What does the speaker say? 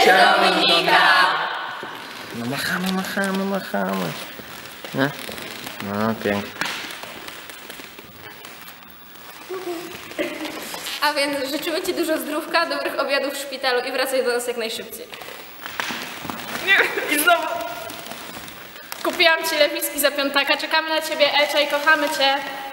Dominika! No machamy. Nie? No, pięknie. A więc życzymy Ci dużo zdrówka, dobrych obiadów w szpitalu i wracaj do nas jak najszybciej. I znowu. Kupiłam Ci lepiski za piątaka, czekamy na Ciebie, Elcia, i kochamy Cię.